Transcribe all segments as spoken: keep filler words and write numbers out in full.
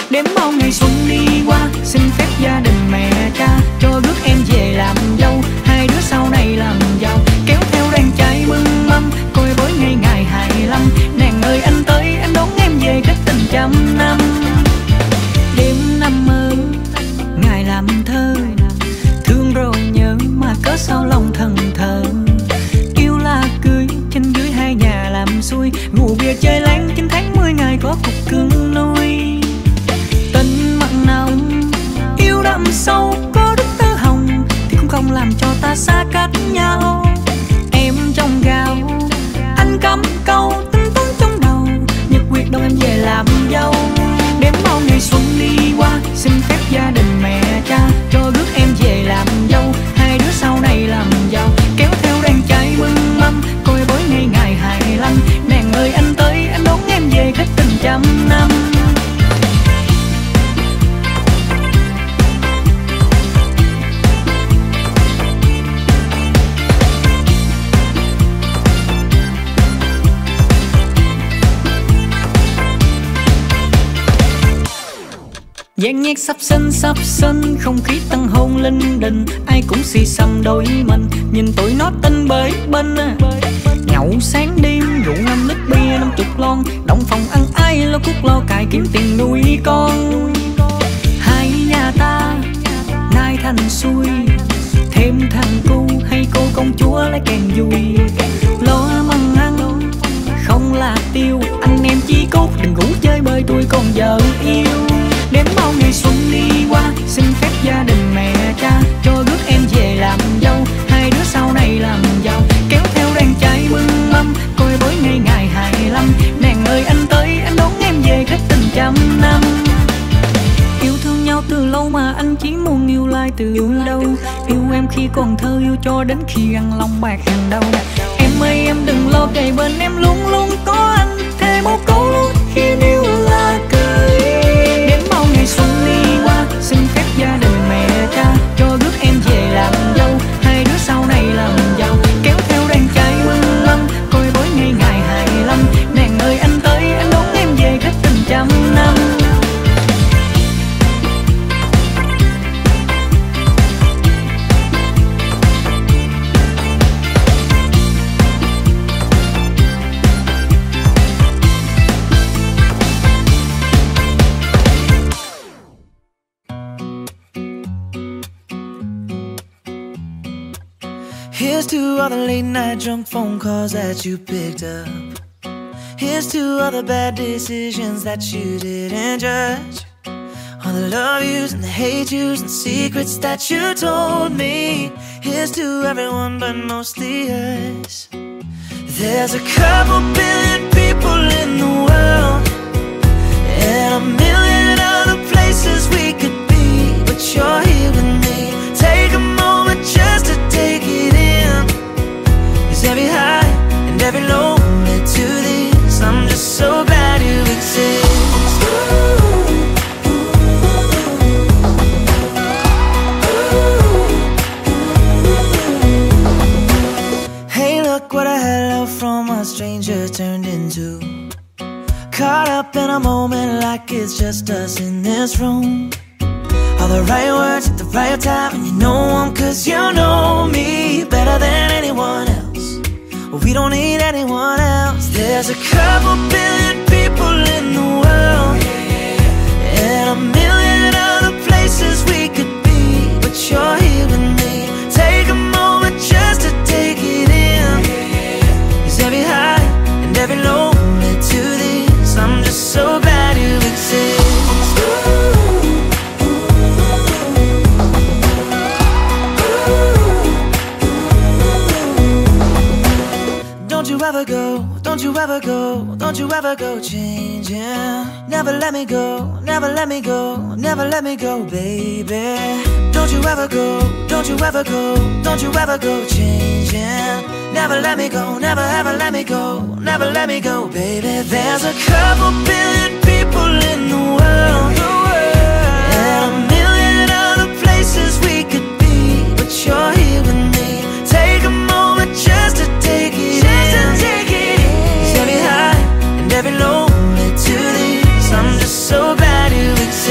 Đếm bao ngày xuân đi qua, xin phép gia đình mẹ cha cho rước em về làm dâu, hai đứa sau này làm giàu. Kéo theo đàn trai bưng mâm, coi bói ngày ngày hai mươi lăm. Nàng ơi anh tới, anh đón em về kết tình trăm năm. Đêm năm mơ, ngày làm thơ, thương rồi nhớ mà cớ sao lòng thần thờ. Yêu là cưới, trên dưới hai nhà làm xuôi, rượu bia chơi láng chín tháng mười ngày có cục cưng nuôi. Tình mặn nồng, yêu đậm sâu, có đức tơ hồng thì cũng không làm cho ta xa cách nhau. Em trong gạo, anh cắm câu tính toán trong đầu, nhật quyết đón em về làm dâu. Đếm bao ngày xuân đi qua, xin phép gia đình mẹ cha cho rước em về làm dâu, hai đứa sau này làm giàu. Kéo theo đàn trai bưng mâm, coi bói ngày ngày hai mươi lăm. Nàng ơi anh tới, anh đón em về kết tình trăm năm. Dàn nhạc sắp sân sắp sân, không khí tăng hôn linh đình, ai cũng xì xầm đôi mình, nhìn tụi nó tinh bới bên. Nhậu sáng đêm rượu năm lít bia năm chục lon, động phòng ăn ai lo cuốc lo cài kiếm tiền nuôi con. Hai nhà ta nay thành xuôi, thêm thằng cu hay cô công chúa lấy càng vui. Lo măng ăn không là tiêu, anh em chí cốt đừng ngủ chơi bơi tôi còn vợ yêu. Đếm bao ngày xuân đi qua, xin phép gia đình mẹ cha cho rước em về làm dâu, hai đứa sau này làm giàu. Kéo theo đàn trai bưng mâm, coi bói ngày ngày hai mươi lăm. Nàng ơi anh tới, anh đón em về kết tình trăm năm. Yêu thương nhau từ lâu mà anh chỉ muốn yêu lại từ đâu. Yêu em khi còn thơ, yêu cho đến khi găng lòng bạc hàng đầu. Em ơi em đừng lo, kề bên em luôn luôn có anh, thêm một câu luôn khi yêu là cười. Đến bao ngày xuân đi qua, xin phép gia đình mẹ cha cho rước em về làm dâu, hai đứa sau này làm giàu. Kéo theo đàn trai bưng mâm, coi bói ngày ngày hai mươi lăm. Nàng ơi anh tới, anh đón em về kết tình trăm năm. Here's to all the late night drunk phone calls that you picked up. Here's to all the bad decisions that you didn't judge. All the love yous and the hate yous and secrets that you told me. Here's to everyone but mostly us. There's a couple billion people in the world, and a million other places we could be, but you're here with me. Take a moment just to take it in, 'cause every high and every low led to this. I'm just so glad you exist. Ooh, ooh, ooh, ooh. Hey look what a hello from a stranger turned into. Caught up in a moment like it's just us in this room. All the right words at the right time, and you know them 'cause you know me better than anyone else. Well, we don't need anyone else. There's a couple billion people in the world, and a million other places we could be, but you're here with me. Take a moment just to take it in, 'cause every high and every low led to this. I'm just so glad you exist. Ooh. Don't you ever go, don't you ever go, don't you ever go changing. Never let me go, never let me go, never let me go, baby. Don't you ever go, don't you ever go, don't you ever go changing. Never let me go, never ever let me go, never let me go, baby. There's a couple billion people in the world, and a million other places we could be, but you're here with me. Take a moment just to take it in. Every high and every low led to this. I'm just so glad you exist.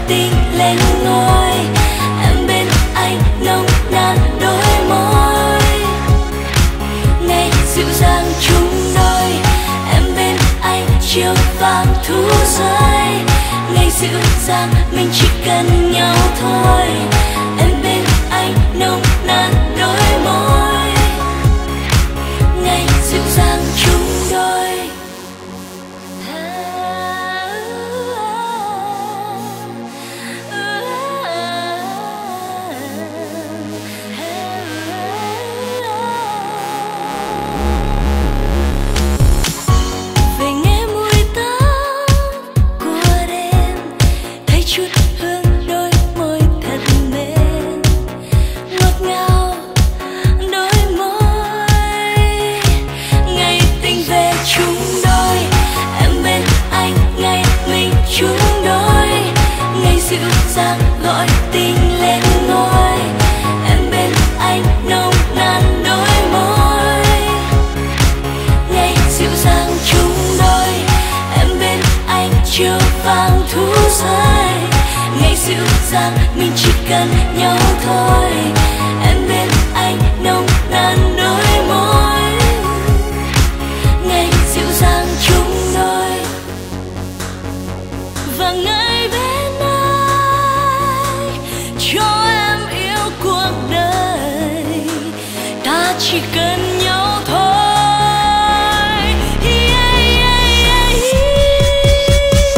tình lên ngôi. Em bên anh nồng nàn đôi môi, ngày dịu dàng chung đôi. Em bên anh chiều vàng thu rơi, ngày dịu dàng mình chỉ cần nhau thôi. Em bên anh nồng nàn đôi môi, ngày dịu dàng chung đôi. Về nghe mùi tóc của đêm, thấy chút hương đôi môi thật mềm, ngọt ngào đôi môi. Ngày tình về chung đôi, em bên anh ngày mình chung đôi. Ngày dịu dàng gọi tình lên ngôi, em bên anh nồng nàn đôi môi. Ngày dịu dàng chung đôi, em bên anh chiều vàng thu rơi. Ngày dịu dàng mình chỉ cần nhau thôi. Em bên anh nồng nàn đôi môi, ngày dịu dàng chung đôi. Và ngày bên anh cho em yêu cuộc đời, ta chỉ cần nhau thôi. Yeah, yeah, yeah, yeah.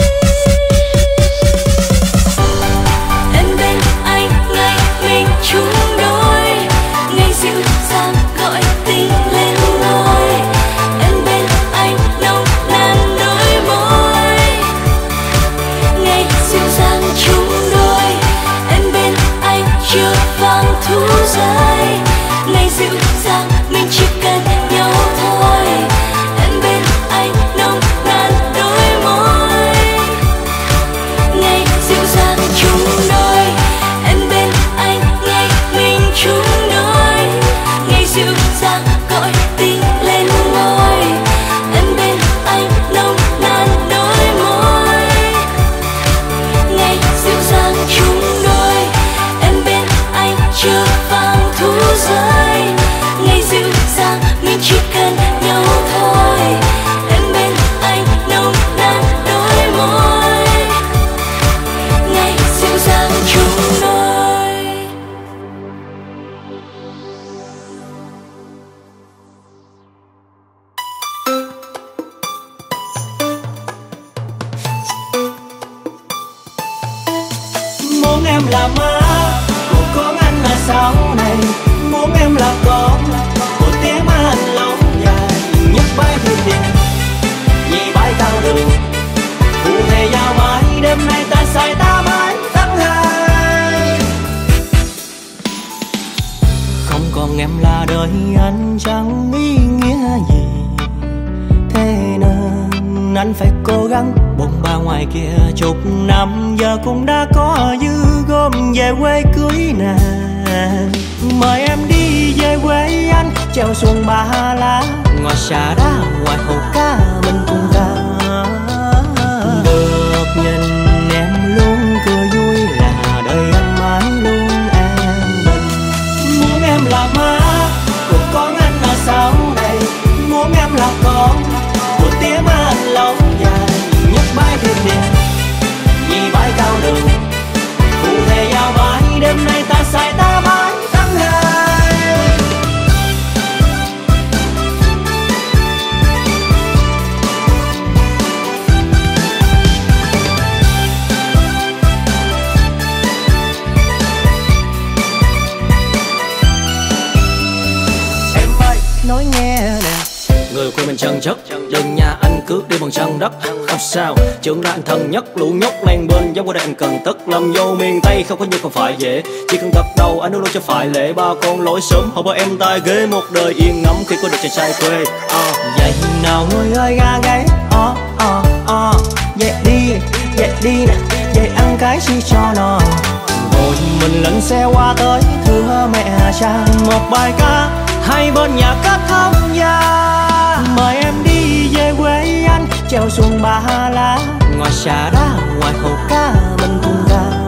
Em bên anh ngày mình chung đôi, ngày dịu dàng gọi tình lên ngôi. Em bên anh nồng nàn đôi môi, ngày dịu dàng chung đôi. Em bên anh chiều vàng thu rơi, ngày dịu dàng mình chỉ cần nhau thôi. Em bên anh nồng nàn đôi môi, ngày dịu dàng chung đôi. Em bên anh ngày mình chung đôi, ngày dịu dàng gọi tình lên ngôi. Em bên anh nồng nàn đôi môi, ngày dịu dàng chung đôi. Em bên anh chiều vàng thu rơi, ngày dịu dàng mình chỉ cần nhau thôi. Em bên anh nồng nàn đôi môi, ngày dịu dàng chung đôi. Muốn em là má của con anh là sau này, muốn em là con của tiếng má anh lâu dài. Nhất bãi thuyền điện vì bãi tàu đường, phụ thề giao mãi đêm nay ta say ta mãi tháng hai. Không còn em là đời anh chẳng ý nghĩa gì, thế nên anh phải cố gắng bồng ba ngoài kia chục năm. Giờ cũng đã có dư gom về quê cưới nè. Mời em đi về quê anh, treo xuồng Ba Lá, ngoài xà đá ngoài hồ cá mình cùng ta. Được nhìn em luôn cười vui là đời anh mãi luôn an bình. Muốn em là má của con anh là sau này, muốn em là con của tiếng má anh lâu dài. Nhất bãi thuyền điện vì bãi cao đường, phụ thề giao mãi đêm nay ta say ta mãi tháng hai. Em ơi nói nghe nè, người quê mình chân chất, đừng nhà anh cướp đi bằng chân đất. Không sao, trưởng ra anh thân nhất, lũ nhóc len bên giống qua đây anh cần tất. Làm vô miền Tây không có như không phải dễ, chỉ cần gật đầu anh luôn luôn cho phải lễ. Ba con lối sớm họ bảo em tai ghế, một đời yên ngắm khi có được chàng trai quê. À, vậy nào người ơi ga gáy, oh, oh, oh. Vậy đi, vậy đi nè, vậy ăn cái chi cho nó. Rồi mình lên xe qua tới thưa mẹ cha, một bài ca hai bên nhà cất thông gia. Mời em đi về quê anh, treo xuồng Ba Lá, ngoài xà đá ngoài hồ cá mình cùng ta.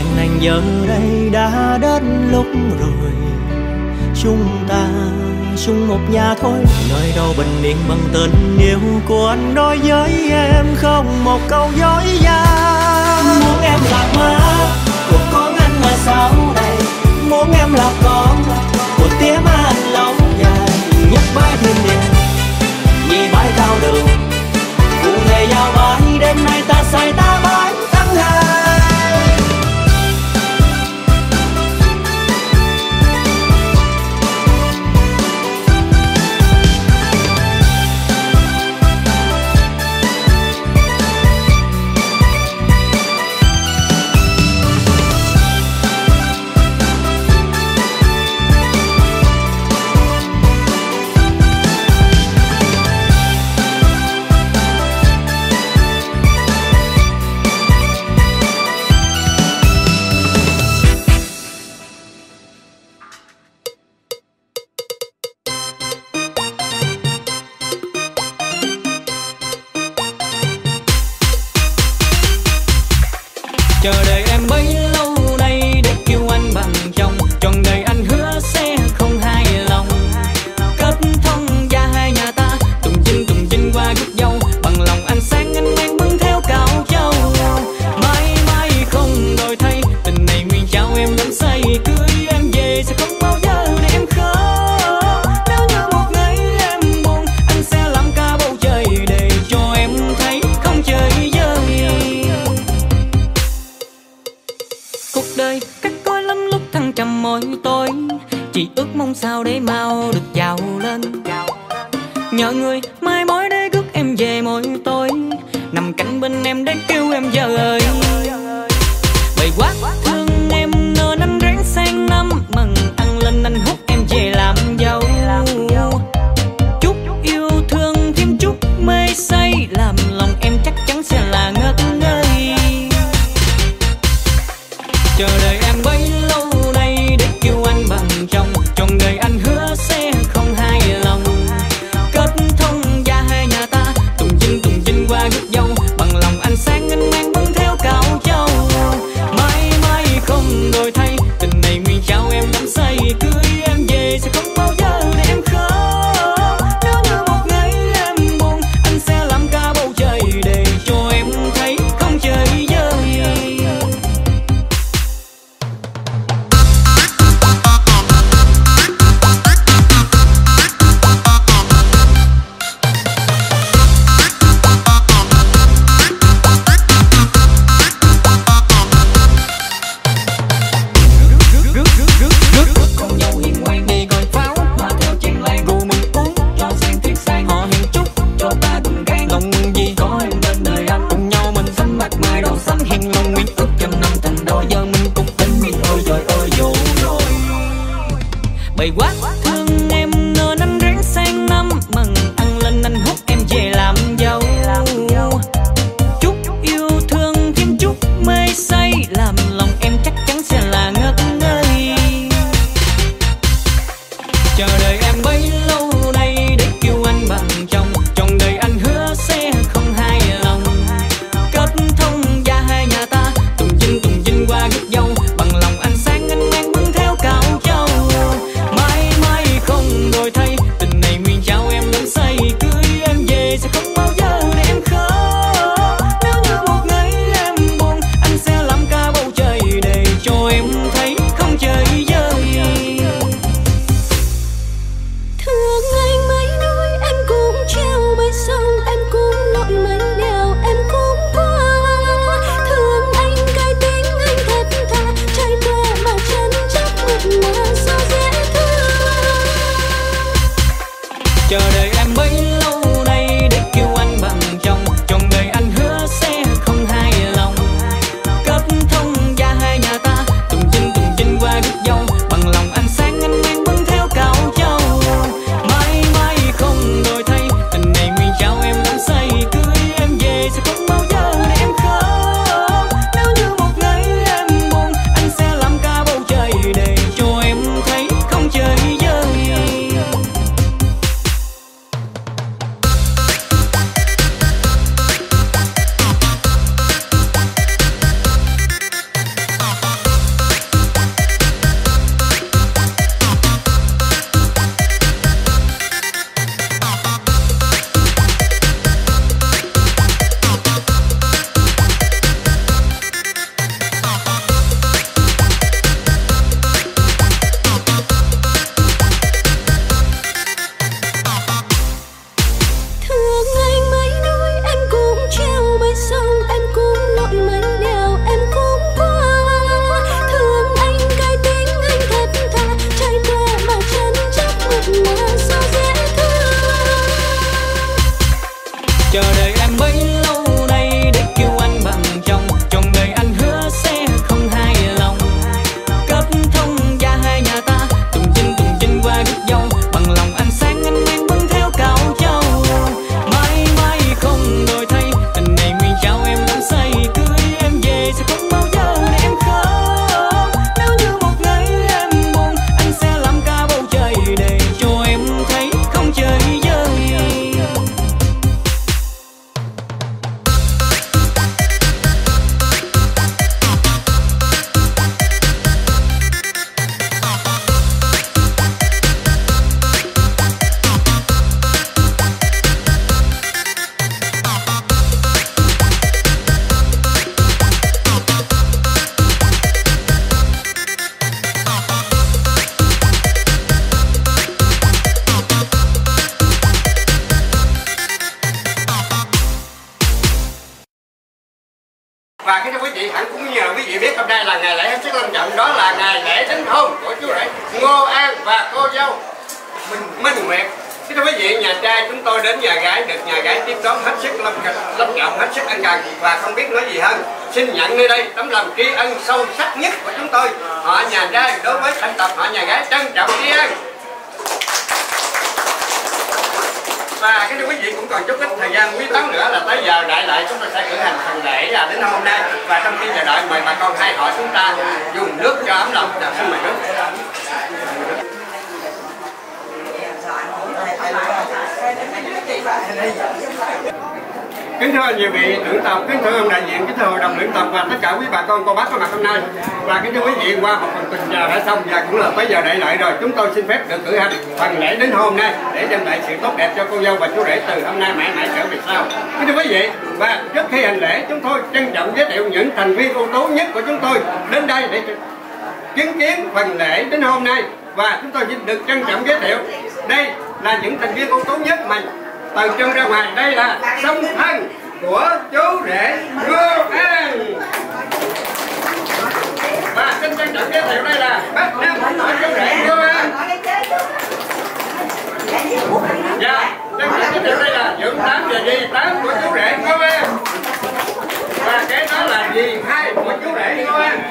hẹn anh giờ đây đã đến lúc rồi, chúng ta chung một nhà thôi. Nơi đâu bình yên bằng tình yêu của anh đối với em, không một câu dối gian. Muốn em là má của con anh mà sao đây, muốn em là con của tía má anh lâu dài. Nhắc bãi thêm đêm vì bãi cao đường, cụ thể giao bãi đêm nay ta say ta bãi tháng hai. Chờ đợi em bấy lâu nay để kêu anh bằng chồng, trọn đời anh hứa sẽ không hài lòng. Kết thông gia hai nhà ta, tùng chinh tùng chinh qua gút dâu, bằng lòng anh sáng anh mang bưng theo cạo châu. Mãi mãi không đổi thay, tình này nguyện trao em đắm say, cưới em về sẽ không bao giờ để em khóc. Nếu như một ngày em buồn, anh sẽ làm cả bầu trời để cho em thấy không trời vơi. Cuộc đời cắt côi lắm lúc thăng trầm mỗi tối, chỉ ước mong sao để mau được giàu lên. Nhờ người mai mối để rước em về mỗi tối, nằm cạnh bên em để kêu em giờ ơi. Bầy quá thương em nên anh ráng sang năm, mừng ăn lên anh hút em về làm dâu. Chút yêu thương thêm chút mê say, làm lòng em chắc chắn sẽ là ngất ngây. Chờ đợi em bấy lâu nay để kêu anh bằng chồng, trọn đời anh hứa sẽ không hài lòng. Kết thông gia hai nhà ta, tùng chinh tùng chinh qua gút dâu, bằng lòng anh sáng anh mang bưng theo cạo châu. Mãi mãi không đổi thay, tình này nguyện trao em đắm say, cưới em về sẽ không bao giờ để em khóc. Nếu như một ngày em buồn, anh sẽ làm cả bầu trời để cho em thấy em bấy lâu nay để kêu anh bằng chồng, trọn đời anh hứa sẽ không hài lòng. Kết thông gia hai nhà ta, tùng chinh tùng chinh qua rước dâu, bằng lòng anh sáng anh mang bưng theo cạo châu. Mãi mãi không đổi thay, tình này nguyện trao em đắm say, cưới em về sẽ không bao giờ để em khóc. Nếu như một ngày em buồn, anh sẽ làm cả bầu trời để cho em thấy không chơi vơi. Và kính thưa quý vị, hẳn cũng nhờ quý vị biết hôm nay là ngày lễ hết sức long trọng, đó là ngày lễ đính hôn của chú rể Ngô An và cô dâu Minh Minh Nguyệt. Kính thưa quý vị, nhà trai chúng tôi đến nhà gái được nhà gái tiếp đón hết sức long long trọng, hết sức ân cần và không biết nói gì hơn. Xin nhận nơi đây tấm lòng tri ân sâu sắc nhất của chúng tôi, họ nhà trai đối với thành tập họ nhà gái trân trọng tri ân. Và cái thưa quý vị cũng còn chút ít thời gian quý báu nữa là tới giờ đại lại chúng tôi sẽ cử hành phần lễ là đến hôm nay. Và trong khi chờ đợi mời bà con hai họ chúng ta dùng nước cho ấm lòng. Nào, xin mời nước. Kính thưa nhiều vị trưởng tộc, kính thưa ông đại diện, kính thưa hội đồng luyện tập và tất cả quý bà con cô bác có mặt hôm nay. Và kính thưa quý vị, qua một phần tình chào đã xong và cũng là tới giờ đại lại rồi, chúng tôi xin phép được cử hành phần lễ đến hôm nay để đem lại sự tốt đẹp cho cô dâu và chú rể từ hôm nay mãi mãi trở về sau. Kính thưa quý vị, và trước khi hành lễ chúng tôi trân trọng giới thiệu những thành viên ưu tú nhất của chúng tôi đến đây để chứng kiến phần lễ đến hôm nay. Và chúng tôi xin được trân trọng giới thiệu đây là những thành viên ưu tú nhất mà từ trong ra ngoài. Đây là song thân của chú rể Ngô An. Và xin trân trọng giới thiệu đây là bác Nam của chú rể Ngô An. Dạ, trân trọng giới thiệu đây là dưỡng tám và dì tám của chú rể Ngô An. Và cái đó là dì hai của chú rể Ngô An.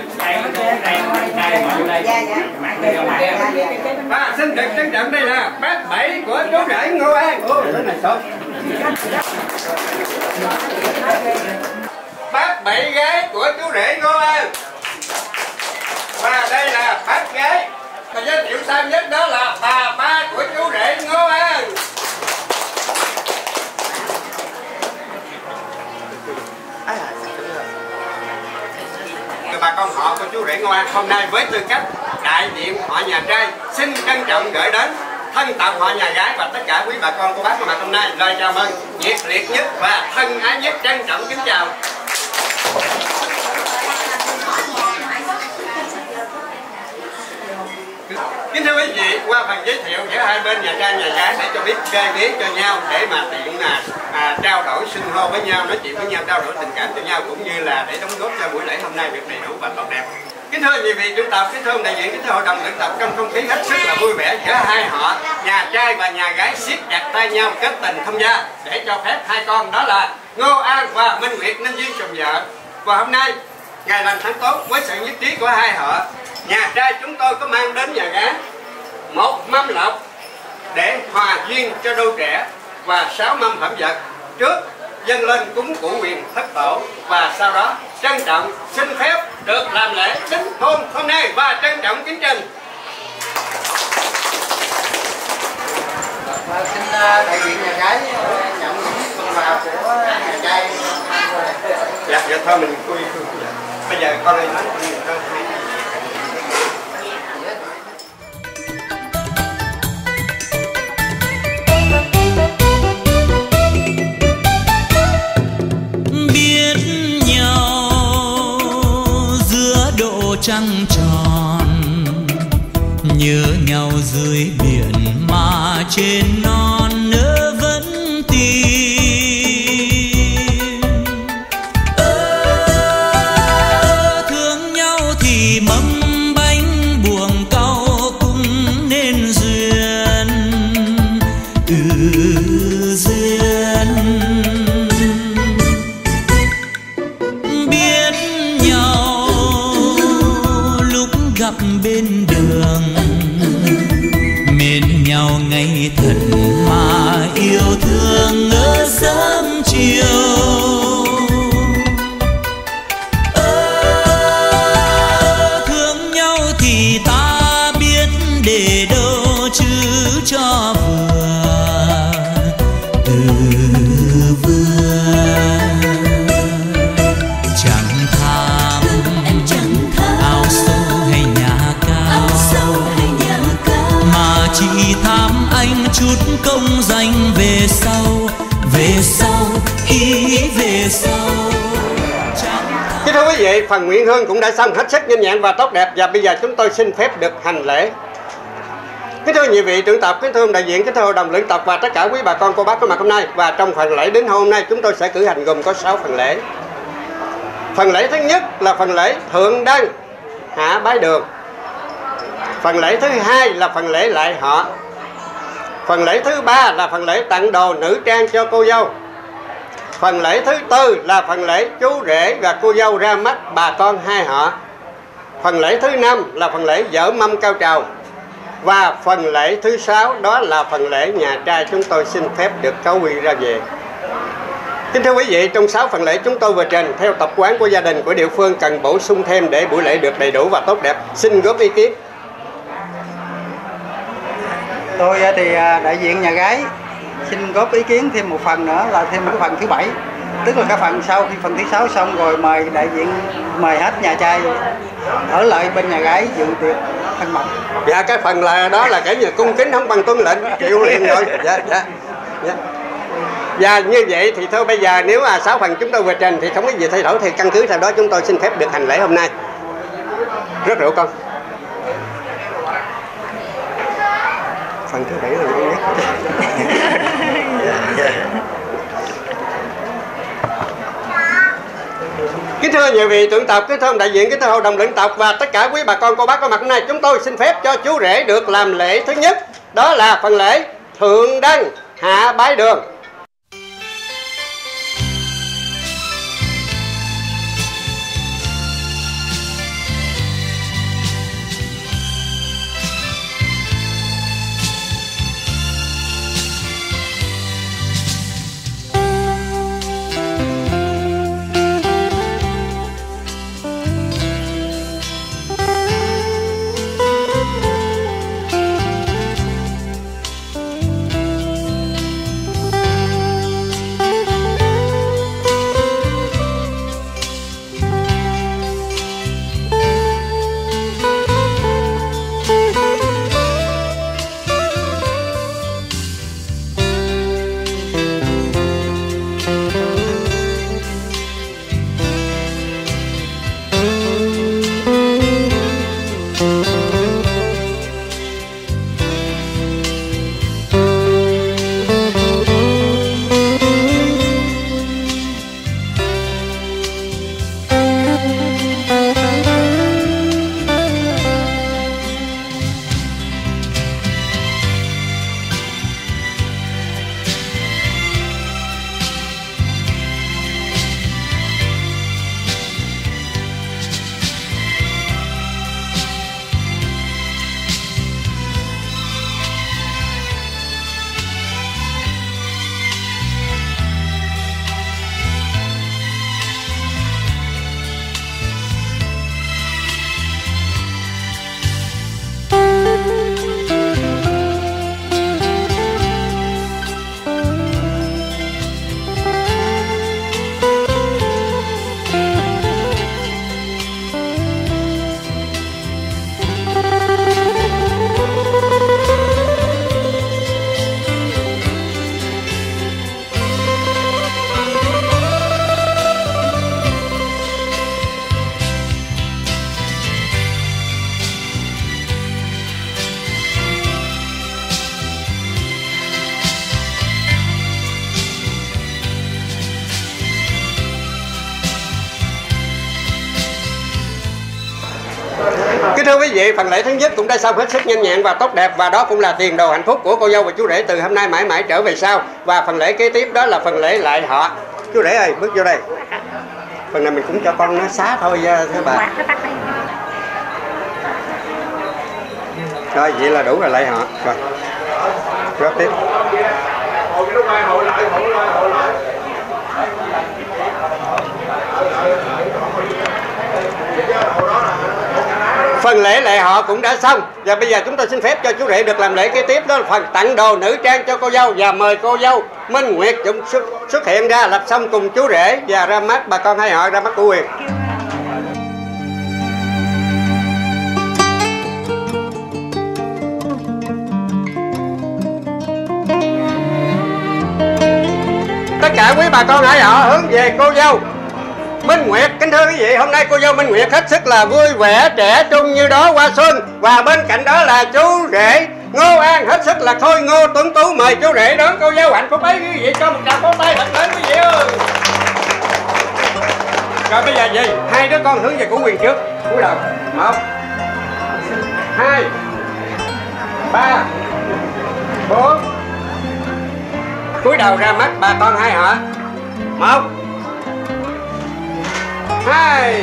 Và xin được trân trọng đây là bác Bảy của chú rể Ngô An. Ôi, cái này sốt. Bác Bảy gái của chú rể Ngô An. Và đây là bác gái và giới thiệu sau nhất đó là bà ba của chú rể Ngô An. Bà con họ của chú rể Ngô An hôm nay với tư cách đại diện họ nhà trai xin trân trọng gửi đến thân tộc họ nhà gái và tất cả quý bà con cô bác có mặt hôm nay lời chào mừng nhiệt liệt nhất và thân ái nhất, trân trọng kính chào. Kính thưa quý vị, qua phần giới thiệu giữa hai bên nhà trai nhà gái để cho biết gai ghế cho nhau để mà tiện là à, trao đổi xưng hô với nhau, nói chuyện với nhau, trao đổi tình cảm cho nhau cũng như là để đóng góp cho buổi lễ hôm nay được đầy đủ và tốt đẹp. Kính thưa nhiều vị trưởng tộc, kính thưa đại diện, kính thưa hội đồng luyện tập, trong không khí hết sức là vui vẻ giữa hai họ nhà trai và nhà gái siết chặt tay nhau kết tình thông gia để cho phép hai con đó là Ngô An và Minh Nguyệt nên duyên chồng vợ. Và hôm nay ngày lành tháng tốt với sự nhất trí của hai họ, nhà trai chúng tôi có mang đến nhà gái một mâm lộc để hòa duyên cho đôi trẻ và sáu mâm phẩm vật. Trước dâng lên cúng củ quyền thất tổ và sau đó trân trọng xin phép được làm lễ đính hôn hôm nay và trân trọng kính trình. Và xin đại diện nhà gái nhận những phần quà của nhà trai. Dạ, dạ thôi mình khui khui. Bây giờ con lên nói con. Trăng tròn nhớ nhau dưới biển mà trên non nỡ vẫn tìm. Ơ thương nhau thì mâm bánh buồng cau cũng nên duyên. Ừ duyên sau. Kính thưa quý vị, phần nguyện hương cũng đã xong hết sức nhanh nhẹn và tốt đẹp, và bây giờ chúng tôi xin phép được hành lễ. Kính thưa nhiều vị trưởng tộc, kính thưa đại diện, kính thưa hội đồng lưỡng tộc và tất cả quý bà con cô bác có mặt hôm nay. Và trong phần lễ đến hôm nay chúng tôi sẽ cử hành gồm có sáu phần lễ. Phần lễ thứ nhất là phần lễ thượng đăng hạ bái đường. Phần lễ thứ hai là phần lễ lại họ. Phần lễ thứ ba là phần lễ tặng đồ nữ trang cho cô dâu. Phần lễ thứ tư là phần lễ chú rể và cô dâu ra mắt bà con hai họ. Phần lễ thứ năm là phần lễ dở mâm cao trào. Và phần lễ thứ sáu đó là phần lễ nhà trai chúng tôi xin phép được cáo quy ra về. Kính thưa quý vị, trong sáu phần lễ chúng tôi vừa trình theo tập quán của gia đình của địa phương cần bổ sung thêm để buổi lễ được đầy đủ và tốt đẹp. Xin góp ý kiến. Tôi thì đại diện nhà gái xin góp ý kiến thêm một phần nữa là thêm một cái phần thứ bảy, tức là cái phần sau khi phần thứ sáu xong rồi mời đại diện mời hết nhà trai ở lại bên nhà gái dự tiệc thân mật. Dạ cái phần là đó là cái nhà cung kính không bằng tuân lệnh chịu liền rồi. Dạ dạ. Dạ. Và như vậy thì thôi bây giờ nếu mà sáu phần chúng tôi vừa trình thì không có gì thay đổi thì căn cứ theo đó chúng tôi xin phép được hành lễ hôm nay. Rất rượu con. Phần thứ bảy là nhiều nhất. Kính thưa nhiều vị trưởng tộc, kính thưa đại diện, kính thưa hội đồng lưỡng tộc và tất cả quý bà con cô bác có mặt hôm nay, chúng tôi xin phép cho chú rể được làm lễ thứ nhất, đó là phần lễ thượng đăng hạ bái đường. Kính thưa quý vị, phần lễ thứ nhất cũng đã xong hết sức nhanh nhẹn và tốt đẹp, và đó cũng là tiền đồ hạnh phúc của cô dâu và chú rể từ hôm nay mãi mãi trở về sau. Và phần lễ kế tiếp đó là phần lễ lại họ. Chú rể ơi, bước vô đây. Phần này mình cũng cho con nó xá thôi thưa bà. Rồi, vậy là đủ rồi, lại họ. Rồi, rót tiếp. Phần lễ lệ họ cũng đã xong, và bây giờ chúng tôi xin phép cho chú rể được làm lễ kế tiếp, đó là phần tặng đồ nữ trang cho cô dâu, và mời cô dâu Minh Nguyệt cũng xuất, xuất hiện ra lập xong cùng chú rể và ra mắt bà con hai họ, ra mắt cô Quyền. Tất cả quý bà con hãy họ hướng về cô dâu Minh Nguyệt. Kính thưa quý vị, hôm nay cô dâu Minh Nguyệt hết sức là vui vẻ, trẻ trung như đó hoa xuân. Và bên cạnh đó là chú rể Ngô An hết sức là khôi ngô tuấn tú. Mời chú rể đón cô dâu hạnh phúc ấy quý vị, cho một tràng pháo tay thật lớn quý vị ơi. Rồi bây giờ gì? Hai đứa con hướng về của Quyền trước. Cúi đầu. Một, hai, ba, bốn. Cúi đầu ra mắt bà con hai họ. Một, hai.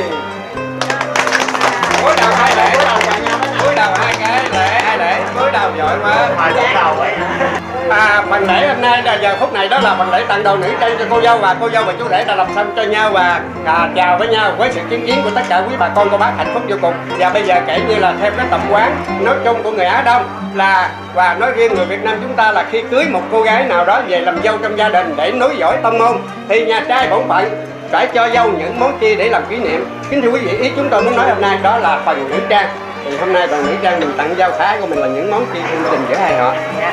Cúi đầu hai lễ. Cúi đầu hai cái lễ, hai lễ. Cúi đầu giỏi quá. À, phần lễ hôm nay là giờ phút này đó là phần lễ tặng đồ nữ trang cho cô dâu, và cô dâu và chú rể đã làm xong cho nhau và à, chào với nhau với sự chứng kiến của tất cả quý bà con cô bác hạnh phúc vô cùng. Và bây giờ kể như là theo cái tập quán nói chung của người Á Đông là, và nói riêng người Việt Nam chúng ta, là khi cưới một cô gái nào đó về làm dâu trong gia đình để nối dõi tông môn thì nhà trai bổn phận phải cho dâu những món chi để làm kỷ niệm. Kính thưa quý vị, ý chúng tôi muốn nói hôm nay đó là phần nữ trang. Thì hôm nay phần nữ trang mình tặng dâu thái của mình là những món chi thân tình giữa hai họ.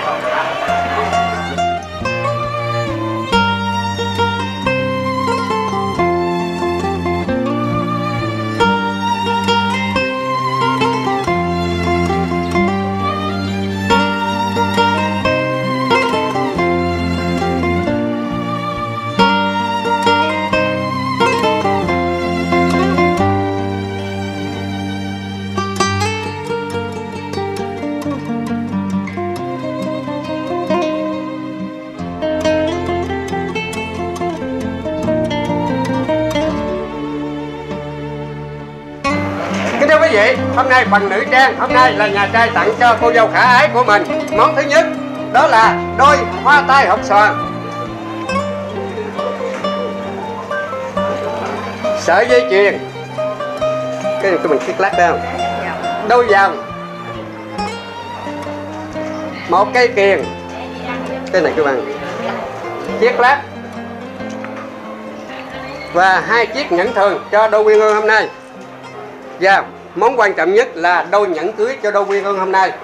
Quý vị, hôm nay phần nữ trang, hôm nay là nhà trai tặng cho cô dâu khả ái của mình. Món thứ nhất đó là đôi hoa tai hột xoàn, sợi dây chuyền, cái này tụi mình chiếc lát đâu, đôi vòng, một cây kiềng, cái này các bạn, chiếc lát và hai chiếc nhẫn thường cho đôi quyên hương hôm nay. Và món quan trọng nhất là đôi nhẫn cưới cho đôi quyên hương hôm nay.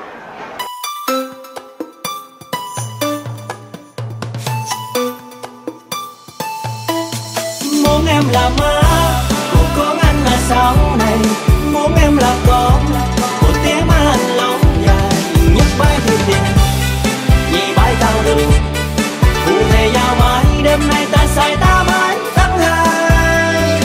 Muốn em là má của con anh là sau này, muốn em là con của tiếng má anh lâu dài. Nhấc bay thuyền điện vì bay cao đường, cụ thể giao mãi đêm nay ta say ta mãi tháng hai.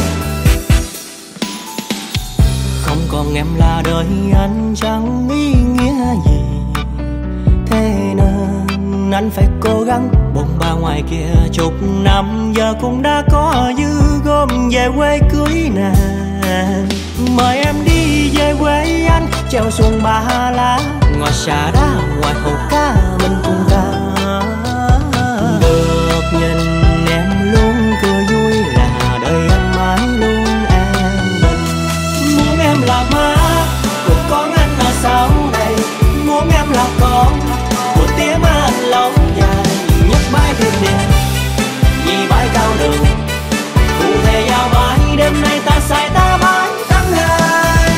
Không còn em là đời anh chẳng ý nghĩa gì, thế nên anh phải cố gắng bồng ba ngoài kia chục năm, giờ cũng đã có dư gom về quê cưới nè. Mời em đi về quê anh treo xuồng Ba Lá, ngồi xà đá ngoài hồ cá mình cùng ra. Được nhìn em luôn cười vui là đời anh mãi luôn an bình. Muốn em là má của con anh là sau này, muốn em là con của tiếng má anh lâu dài. Nhấc bay thuyền điện vì bay cao đường, cụ thể giao mãi đêm nay ta say ta mãi tháng hai.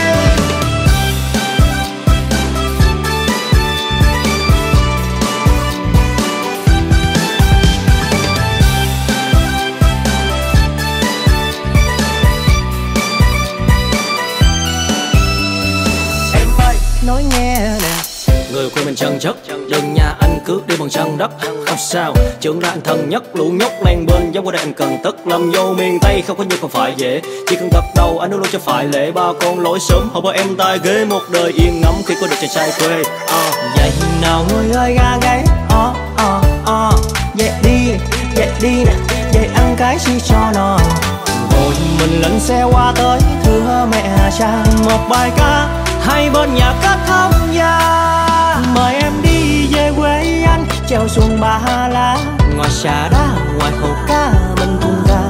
Em ơi nói nghe nè, người của mình chân chất, đừng nhà anh cướp đi bằng chân đất. Không sao, trưởng ra anh thân nhất, lũ nhóc len bên giống qua đây anh cần tất. Làm vô miền Tây không có như không phải dễ, chỉ cần gật đầu anh luôn luôn cho phải lễ. Ba con lối sớm họ bảo em tai ghế, một đời yên ngắm khi có được chàng trai quê. À, vậy nào người ơi ga gáy, oh, oh, oh. Vậy đi, vậy đi nè, vậy ăn cái chi cho nó. Rồi mình lên xe qua tới thưa mẹ cha một bài ca, hai bên nhà cất thông gia. Mời em đi về quê anh treo xuồng Ba Lá, ngồi xà đá ngoài hồ cá mình cùng ra.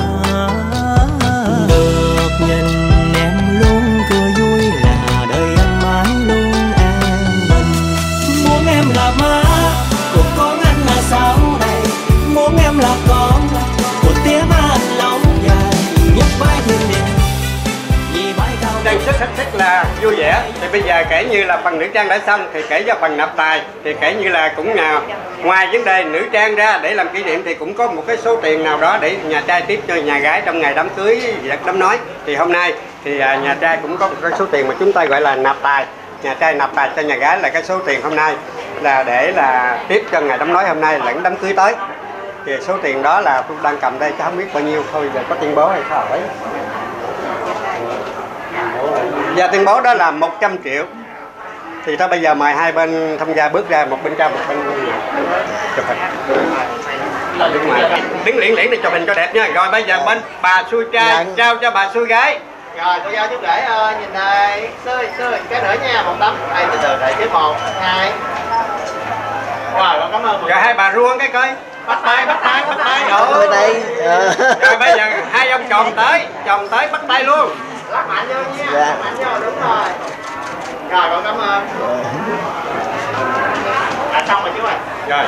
Được nhìn em luôn cười vui là đời anh mãi luôn an bình. Muốn em là má của con anh là sau này, muốn em là con của tiếng má anh lâu dài. Nhấc bay thuyền điện vì bay cao. Đang rất thách thức là là vui vẻ. Thì bây giờ kể như là phần nữ trang đã xong thì kể cho phần nạp tài thì kể như là cũng nào ngoài vấn đề nữ trang ra để làm kỷ niệm thì cũng có một cái số tiền nào đó để nhà trai tiếp cho nhà gái trong ngày đám cưới vật đám nói. Thì hôm nay thì nhà trai cũng có một cái số tiền mà chúng ta gọi là nạp tài. Nhà trai nạp tài cho nhà gái là cái số tiền hôm nay là để là tiếp cho ngày đám nói hôm nay lẫn đám cưới tới. Thì số tiền đó là tôi đang cầm đây chứ không biết bao nhiêu, thôi giờ có tuyên bố hay sao đấy. Và tuyên bố đó là một trăm triệu. Thì thôi bây giờ mời hai bên tham gia bước ra, một bên trong một bên chụp hình. Đứng ngoài, đứng liễn liễn để chụp hình cho đẹp nha. Rồi bây giờ bên bà xui trai trao cho bà xui gái. Rồi cô giao chút rễ uh, nhìn đây, xơi xơi cái nữa nha, một tấm. Đây từ từ để tiếp một, hai. Rồi con cảm ơn. Rồi hai bà ruông cái coi. Bắt tay, bắt tay, bắt tay. Rồi đây. Rồi bây giờ hai ông chồng tới, chồng tới bắt tay luôn. Lắc mạnh vô nha, dạ. Lắc mạnh vô, đúng rồi. Rồi con cảm ơn. À xong rồi chú ơi. Rồi.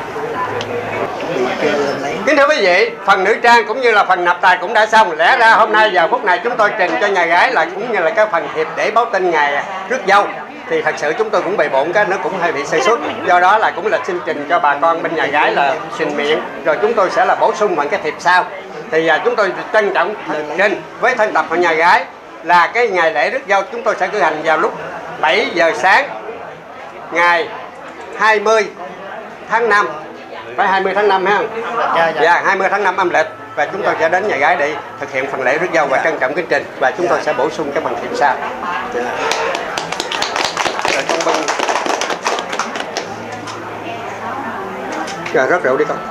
Kính thưa quý vị, phần nữ trang cũng như là phần nạp tài cũng đã xong. Lẽ ra hôm nay giờ phút này chúng tôi trình cho nhà gái là cũng như là cái phần thiệp để báo tin ngày rước dâu. Thì thật sự chúng tôi cũng bề bộn cái nó cũng hơi bị sơ suất. Do đó là cũng là xin trình cho bà con bên nhà gái là trình miệng. Rồi chúng tôi sẽ là bổ sung bằng cái thiệp sau. Thì à, chúng tôi trân trọng trình với thân tập của nhà gái là cái ngày lễ rước dâu chúng tôi sẽ cử hành vào lúc bảy giờ sáng ngày hai mươi tháng năm. Phải hai mươi tháng năm ha không? Dạ, dạ. Dạ, hai mươi tháng năm âm lịch. Và chúng tôi sẽ đến nhà gái để thực hiện phần lễ rước dâu và trân trọng kính trình. Và chúng tôi sẽ bổ sung cái bằng thiệp sau. Rồi con bưng. Rồi rót rượu đi con.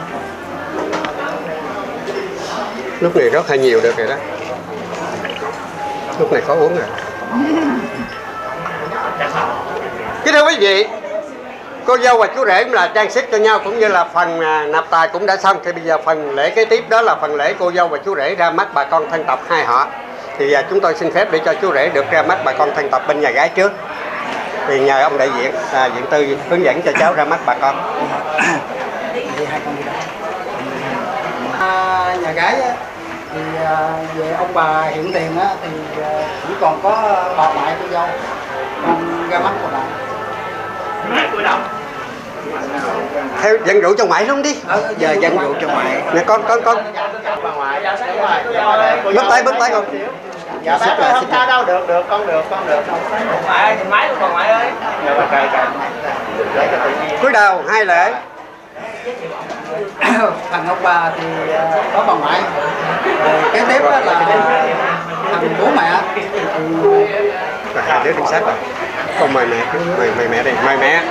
Lúc này rót hơi nhiều được rồi đó. Lúc này có uống rồi. Kính thưa quý vị, cô dâu và chú rể cũng là trang sức cho nhau cũng như là phần nạp tài cũng đã xong. Thì bây giờ phần lễ kế tiếp đó là phần lễ cô dâu và chú rể ra mắt bà con thân tộc hai họ. Thì chúng tôi xin phép để cho chú rể được ra mắt bà con thân tộc bên nhà gái trước. Thì nhờ ông đại diện, à, diện tư hướng dẫn cho cháu ra mắt bà con. À, nhà gái á, thì à, về ông bà hiện tiền á, thì à, chỉ còn có bà ngoại cô dâu con ra mắt của bà. Theo dân rượu cho ngoại luôn đi. Ờ, giờ dân rượu cho ngoại. Nè con con con. Bà ngoại. Bấm tay bấm tay con. Dạ bác ơi, không sao đâu, được được con được con được. Ngoại ơi, nhìn máy luôn bà ngoại ơi. Dạ bà cài cài. Để cho tự nhiên. Cúi đầu hai lễ. Thằng ông bà thì có bà ngoại. Rồi kế tiếp là thằng bố mẹ. Rồi hai đứa đi sát rồi. Con mời mẹ, mời mời mẹ đi, mời mẹ.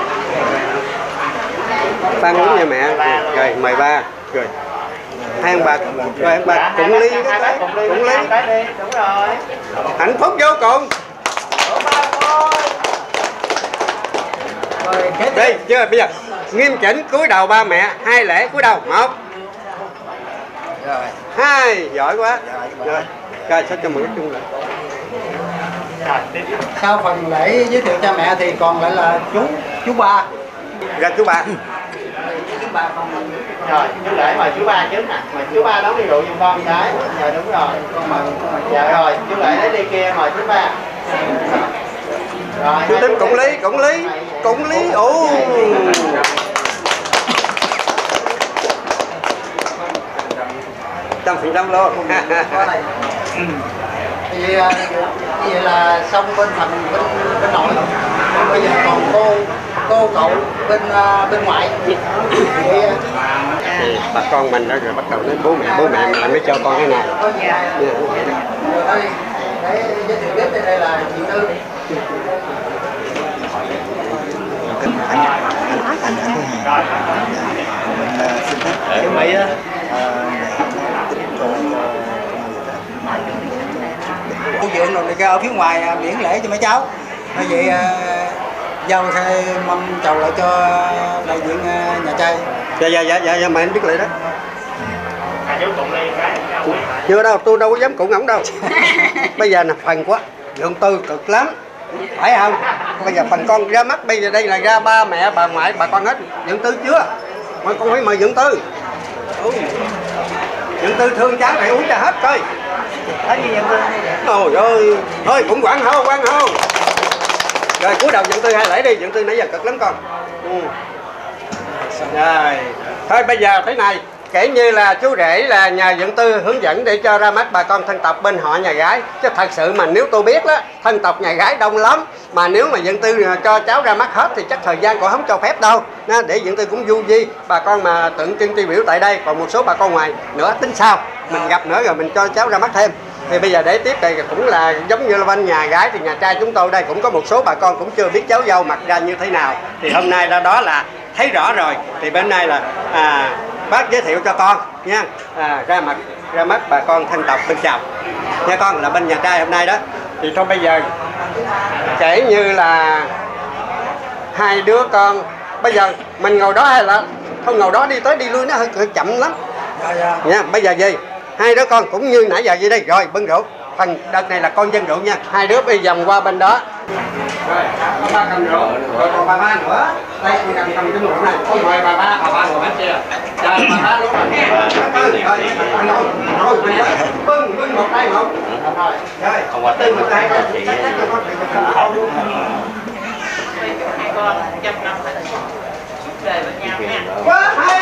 Phan uống nha mẹ. Rồi mời ba. Rồi. Hai ông bà, rồi ông bà cũng ly cái cũng ly. Đúng rồi. Hạnh phúc vô cùng. Rồi kế tiếp. Đây, chưa bây giờ nghiêm chỉnh cúi đầu ba mẹ, hai lễ cúi đầu. Một. Rồi. Hai, giỏi quá. Rồi. Rồi sao cho mượn cái chung lại. Sau phần lễ giới thiệu cha mẹ thì còn lại là chú chú ba. Ra chú ba. Chú ba còn Rồi, chú lễ mời chú ba trước nè. Mời chú ba đón ly rượu giùm con cái. Dạ đúng rồi. con mời. Dạ rồi, chú lễ lấy ly kia mời chú ba. Rồi. Chú Tính cũng lý, cũng lý, cũng lý. Ồ. Trăm phần trăm luôn. Thì như vậy là xong bên phần bên bên nội. Bây giờ còn cô cô cậu bên bên ngoại. Thì bà con mình đó rồi bắt đầu nói bố mẹ bố mẹ mà mới cho con cái này. Đây để giới thiệu tiếp đây, đây là chị Tư. Cái Mỹ á. Cô dượng rồi ra ở phía ngoài miễn lễ cho mấy cháu. Như vậy giao thay mâm chầu lại cho đại diện nhà trai. Dạ dạ dạ dạ, dạ mẹ anh biết lại đó. Chưa đâu, tôi đâu có dám cụng ổng đâu. Bây giờ là phần quá, lượng tư cực lắm, phải không? Bây giờ phần con ra mắt, bây giờ đây là ra ba mẹ bà ngoại bà con hết. Dưỡng tư chưa? Mà con phải mời dưỡng tư. Ừ. Dưỡng tư thương cháu này uống cho hết coi. Thấy gì dưỡng tư? Ôi ơi, thôi cũng quảng hô, quảng hô. Rồi cúi đầu Dượng Tư hai lễ đi, Dượng Tư nãy giờ cực lắm con. Ừ. Rồi, thôi bây giờ thế này, kể như là chú rể là nhà Dượng Tư hướng dẫn để cho ra mắt bà con thân tộc bên họ nhà gái. Chứ thật sự mà nếu tôi biết đó, thân tộc nhà gái đông lắm. Mà nếu mà Dượng Tư cho cháu ra mắt hết thì chắc thời gian còn không cho phép đâu. Nên để Dượng Tư cũng vui di bà con mà tượng trưng tiêu biểu tại đây. Còn một số bà con ngoài nữa tính sao, mình gặp nữa rồi mình cho cháu ra mắt thêm. Thì bây giờ để tiếp đây cũng là giống như là bên nhà gái thì nhà trai chúng tôi đây cũng có một số bà con cũng chưa biết cháu dâu mặc ra như thế nào. Thì hôm nay ra đó là thấy rõ rồi. Thì bên này là à, bác giới thiệu cho con nha, à, ra mặt ra mắt bà con thân tộc bên chồng nha con, là bên nhà trai hôm nay đó. Thì thôi bây giờ kể như là hai đứa con bây giờ mình ngồi đó hay là không ngồi đó, đi tới đi lui nó hơi chậm lắm nha. Bây giờ gì hai đứa con cũng như nãy giờ gì đây rồi bưng rượu, phần đợt này là con dân rượu nha, hai đứa đi vòng qua bên đó. Rồi, bà ba cầm rượu, rồi còn bà ba nữa. Đây con cầm cầm cái muỗng này, con mời bà ba, bà ba ngồi bên kia. Chờ bà ba luôn. Rồi, rồi, bưng, bưng một tay một. Rồi, rồi, không qua tư một tay. Hai con trăm năm hạnh phúc suốt đời bên nhau nha. Quá hay.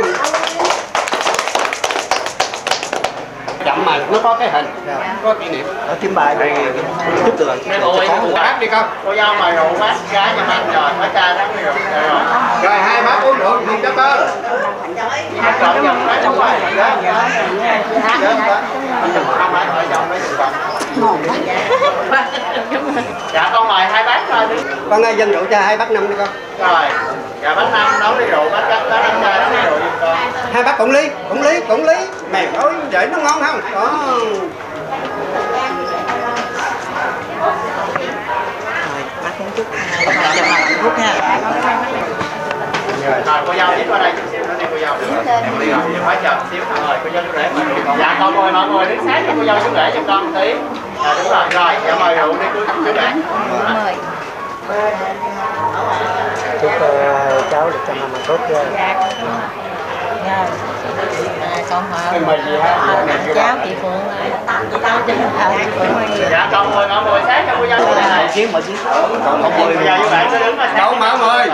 Chậm mà nó có cái hình, có kỷ niệm. Ở Kim Bài này chút được. Có bác đi con. Cô dâu mời rượu bác gái cho anh rồi, bác trai đó mới rượu rồi. Rồi hai bác uống rượu cùng cho con. Bác chọn dòng bác trong ngoài đó. Không bác hỏi dòng mấy chục con. Dạ con mời hai bác thôi. Con ơi dân rượu cho hai bác năm đi con. Rồi. Dạ bác Năm nấu ly rượu, bác Cắt bác Năm trai nấu ly rượu giùm con. Hai bác cũng ly, cũng ly, cũng ly. Mày nói vậy nó ngon không? Đó. Bác cũng chúc cho bà hạnh phúc nha. Rồi cô dâu tiếp qua đây chút xíu nữa đi cô dâu. Em đi rồi, phải chờ một xíu thôi. Rồi cô dâu chú rể mời rượu. Dạ con mời mọi người đứng sát cho cô dâu chú rể cho con tí. Dạ đúng rồi, rồi dạ mời rượu đi cô chú rể. Mời. Chúc uh, cháu được trăm năm hạnh phúc nha. Dạ. Con Em mời gì ha? cháu chị Phượng cháu chị Phượng. Dạ con mời mọi người sát cho cô dâu chú rể. Chiến mà chiến. Con mời cô dâu chú rể cứ đứng mà sát. Cậu mở mời.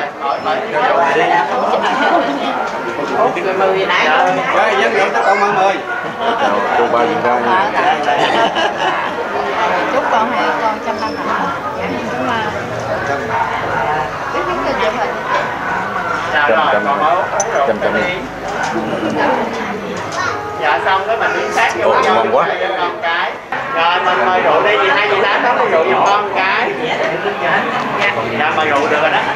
Rồi dân rượu cho cậu mở mời. Chào cô ba Việt Nam nha. Chúc con hai con trăm năm hạnh phúc. Chúng mà biết chúng tôi chụp hình. Dạ rồi, con mở uống rượu đi. Dạ xong cái mình đứng sát vô nhau cho con cái. Rồi mình mời rượu đi, chị hai chị tám đó rượu giùm con cái. Dạ mời rượu được rồi đó.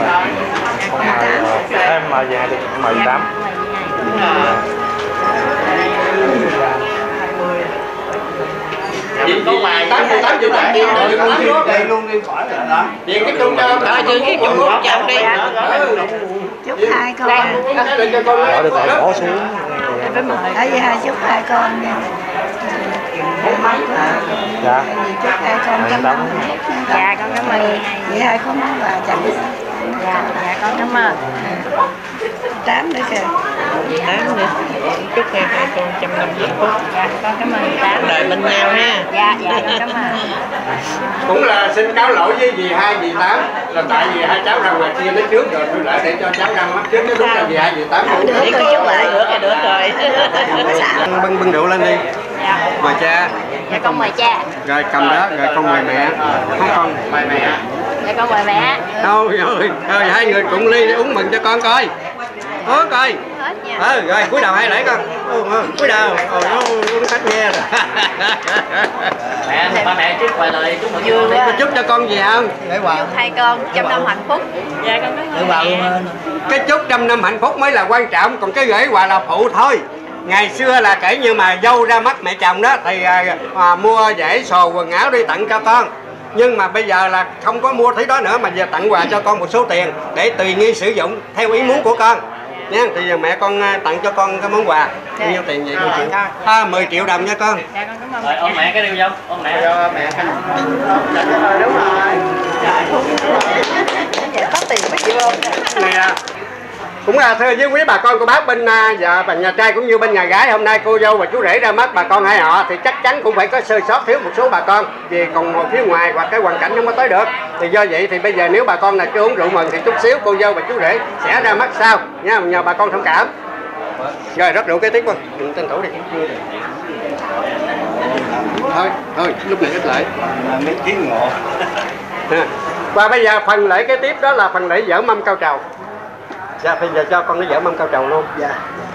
Em mời về đi, mời tám. Chị có bài tám mươi tám triệu tám triệu đây luôn đi khỏi rồi đó. Điện cái chung cho. Rồi chuyện cái chung một chồng đi. Chúc hai con. Ở đây còn bỏ xuống. Phải mời. Ở vậy hai chúc hai con nha. Dạ. Chúc hai con trăm năm hạnh phúc. Dạ con cảm ơn. Vậy hai con món quà chồng. Dạ, dạ con cảm ơn. Tám nữa kìa. Tám nữa. Chúc hai hai con trăm năm hạnh phúc. Dạ con cảm ơn tám. Đời bên nhau ha. Dạ dạ con cảm ơn. Cũng là xin cáo lỗi với dì hai dì tám là tại vì hai cháu ra ngoài kia nói trước rồi tôi lại để cho cháu ra mắt trước, chứ đúng là dì hai dì tám cũng Để con chúc lại được rồi được rồi. bưng bưng rượu lên đi. Dạ. Mời cha. Dạ con mời cha. Rồi cầm đó, rồi con mời mẹ. Không con mời mẹ. Dạ con mời mẹ. Thôi rồi, rồi hai người cùng ly để uống mừng cho con coi. Uống coi. Ừ, rồi cúi đầu hai lễ con. Cúi đầu. Ôi uống khách nghe rồi. Mẹ, ba mẹ chúc vài lời chúc mừng Vui Có chúc cho con gì không? Để quà. Chúc hai con trăm năm hạnh phúc. Dạ con Để cảm quà ơn luôn. mẹ. Cái chúc trăm năm hạnh phúc mới là quan trọng, còn cái gửi quà là phụ thôi. Ngày xưa là kể như mà dâu ra mắt mẹ chồng đó thì à, à, mua dễ sồ quần áo đi tặng cho con. Nhưng mà bây giờ là không có mua thứ đó nữa, mà giờ tặng quà cho con một số tiền để tùy nghi sử dụng theo ý muốn của con nha. Thì giờ mẹ con tặng cho con cái món quà. Bao nhiêu tiền vậy con chịu? À, mười triệu đồng nha con. Dạ con cảm ơn. Rồi ôm mẹ cái điều không? Ôm mẹ cho mẹ cái. Đúng rồi. Vậy có tiền mới chịu không? Này à, Cũng à, thưa với quý bà con cô bác bên à, dạ, bên nhà trai cũng như bên nhà gái, hôm nay cô dâu và chú rể ra mắt bà con hai họ thì chắc chắn cũng phải có sơ sót thiếu một số bà con vì còn một phía ngoài hoặc cái hoàn cảnh không có tới được. Thì do vậy thì bây giờ nếu bà con là chưa uống rượu mừng thì chút xíu cô dâu và chú rể sẽ ra mắt sau nha, nhờ bà con thông cảm. Rồi rót rượu kế tiếp không? Đừng tranh thủ đi. Thôi, thôi lúc này ít lại. Mấy tiếng ngộ. Và bây giờ phần lễ kế tiếp đó là phần lễ dở mâm cao trầu. Dạ, bây giờ cho con nó dở mâm cao trầu luôn. Dạ.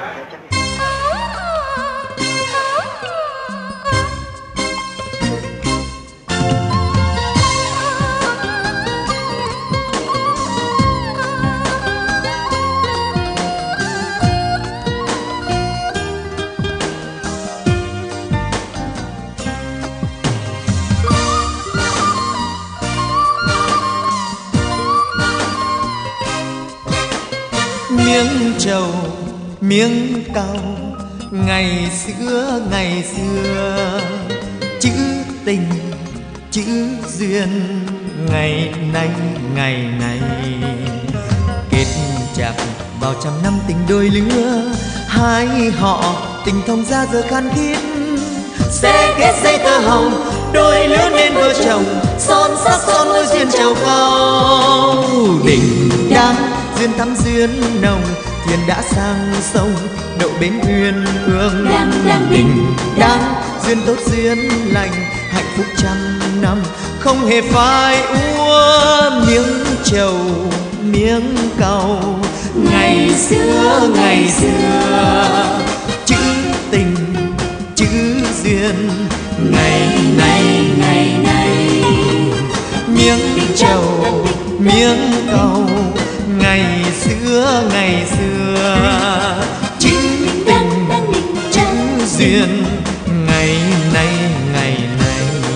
Miếng trầu miếng cau ngày xưa ngày xưa, chữ tình chữ duyên ngày nay ngày nay, kết chặt bao trăm năm tình đôi lứa, hai họ tình thông ra giờ khan thiết, sẽ kết dây tơ hồng đôi lứa nên vợ chồng, son sắc son môi duyên trầu cao. Đình đám duyên thắm duyên nồng, thuyền đã sang sông đậu bến huyền hương. Đình đám duyên tốt duyên lành, hạnh phúc trăm năm không hề phai úa. Miếng trầu miếng cau ngày xưa ngày xưa, chữ tình chữ duyên ngày nay ngày nay. Miếng trầu miếng cau ngày xưa ngày xưa, chữ tình chữ duyên ngày nay ngày nay.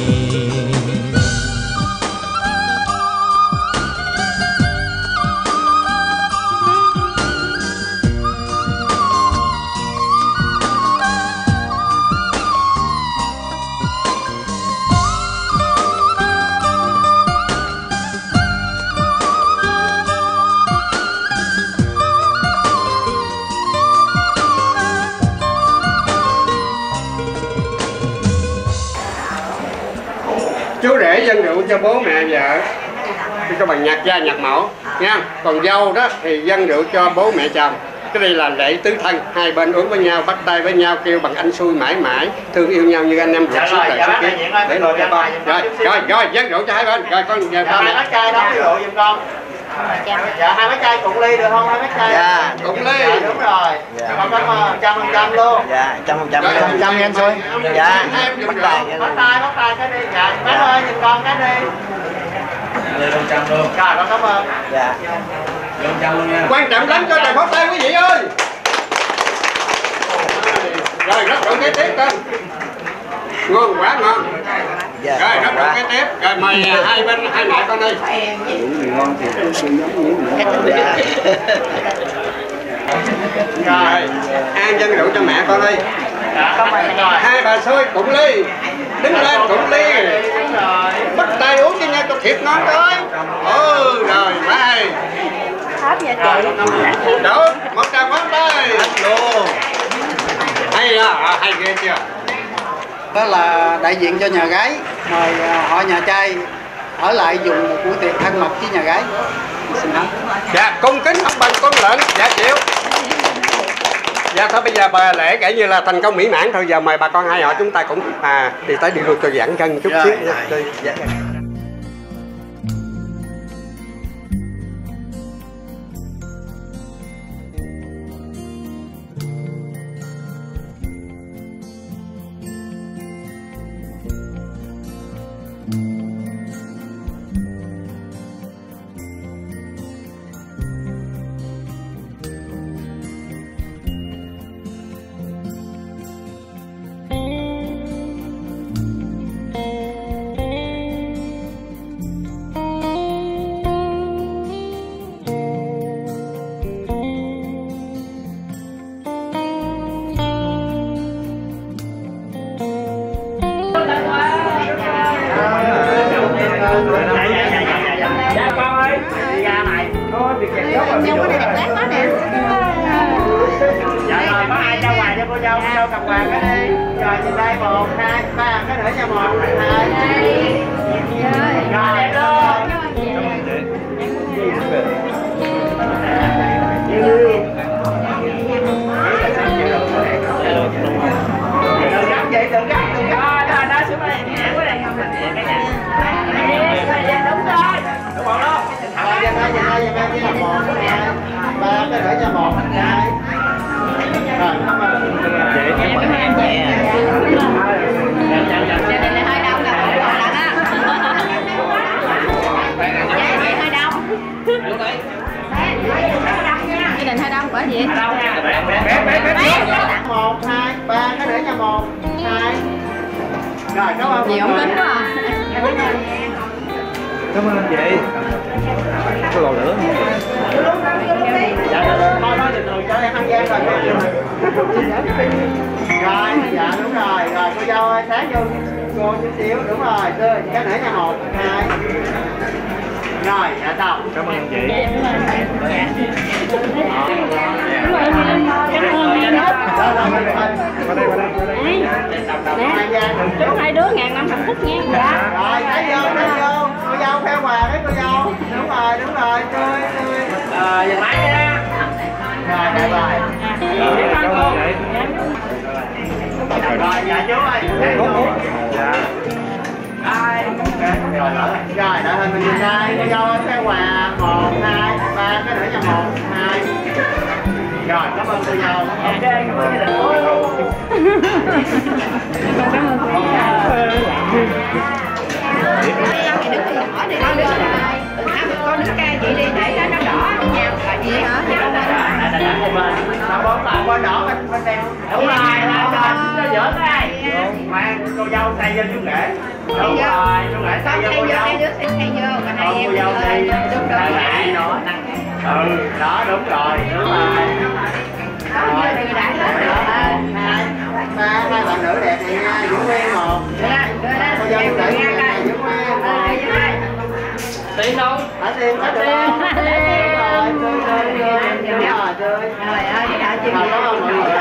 Chú rể dâng rượu cho bố mẹ vợ cho bằng nhạc gia nhạc mẫu nha. Còn dâu đó thì dâng rượu cho bố mẹ chồng. Cái đây là lễ tứ thân, hai bên uống với nhau, bắt tay với nhau, kêu bằng anh xui mãi mãi, thương yêu nhau như anh em ruột suốt đời suốt kiếp. Để lo cho con. Rồi, rồi, rồi, dâng rượu cho hai bên. Rồi con giờ hai bác trai đóng rượu giùm con. Dạ, hai bác trai cùng ly được không hai bác trai? Dạ, cùng ly. Dạ, đúng rồi. Dạ. Con cảm ơn trăm phần trăm luôn. Dạ, trăm phần trăm trăm phần trăm anh xui. Dạ, bắt tay, bắt tay, bắt tay cái đi. Dạ, bác ơi nhìn con cái đi. Lên một trăm luôn. Rồi, con cảm ơn. Dạ. Lên một trăm luôn nha. Quan trọng lắm cho trời pháo tay quý vị ơi. Rồi, rất rượu kế tiếp con. Ngon quá ngon. Dạ, rồi rất rượu kế tiếp. Rồi mời hai bên hai mẹ con đi. Ngon thì tôi xin Rồi, ăn dân rượu cho mẹ con đi. Hai bà xôi cũng ly, đứng lên cũng ly, bắt tay uống với nhau cho thiệt ngon thôi. Ừ, rồi, bye. Hết giờ chị. Đủ, một tràng pháo tay. luôn. Hay đó, hay ghê chưa? Đó là đại diện cho nhà gái, mời họ nhà trai ở lại dùng một buổi tiệc thân mật với nhà gái. Xin hết. Dạ, cung kính ông bằng con lợn, dạ chịu. Dạ thôi bây giờ bà lễ kể như là thành công mỹ mãn thôi, giờ mời bà con hai họ chúng ta cũng à đi tới đi luôn cho giãn chân chút xíu nha. Dạ. Nhân có này đẹp lát quá nè. cô dâu, cô dâu cầm quà cái đi. Rồi nhìn đây, một, hai, ba, cái nữa nha, một, hai. Rồi, đẹp luôn. Đừng gấp vậy, đừng gấp, đừng gấp. Đó, đó, đó, xuống đây. Cái này không là cái này. Đúng rồi. Đúng rồi đó. Rồi, nhìn đây, nhìn đây, nhìn đây, nhìn một, hai, ba, cái nữa cho một, hai. Rồi, cảm ơn. Chị, cảm ơn em nhé. Gia đình này hơi đông là không còn lắm á. Dạ, vậy hơi đông. Gia đình hơi đông bởi gì? Một, hai, ba, cái nữa nha, một, hai. Rồi, cảm ơn. Nhiều ống kính quá à. Cảm ơn anh chị. Có lò lửa không? Dạ, thôi thôi, từ từ cho em ăn gian rồi. Rồi, dạ đúng rồi. Rồi, cô dâu ơi, sáng vô cô chút xíu. Đúng rồi, rồi, cái nữa nha, một, hai. Rồi, dạ xong. Cảm ơn anh chị. Chúc hai đứa ngàn năm hạnh phúc nha. Rồi, thấy vô, thấy vô. Cô dâu theo quà đấy cô dâu. Đúng rồi, đúng rồi, tươi, tươi. Rồi, dừng máy nha. Rồi, bye bye. Cảm ơn chị. Rồi, dạ chú ơi. Dạ. Rồi, rồi, đợi hình mình nhìn đây. Cô dâu theo quà. Một, hai, ba, cái nữa nha, một, hai. Rồi, cảm ơn cô dâu. Ok, cảm ơn gia đình cô. Cảm ơn cô dâu. Con đứa này, con đứa ca chị đi để nó đỏ đi nhau là gì hả? Mà bốn bạn qua đỏ bên bên đây. Đúng rồi, nó dở đây. Mang cô dâu tay vô chú rể. Đúng rồi, chú rể tay vô cô dâu. Hai đứa tay vô, còn hai em tay đúng rồi. lại nữa. Ừ, đó đúng rồi, đúng rồi. Rồi, Rồi, đã hết rồi. hai, ba, hai bạn nữ đẹp này nha, Dũng Nguyên một. Cô dâu chú rể nha, Dũng Nguyên. Tiền đâu? Hả tiền, có được không? Đúng rồi, tươi, tươi, tươi. Đúng rồi, tươi. Trời ơi, đã chuyện Cảm ơn mọi người.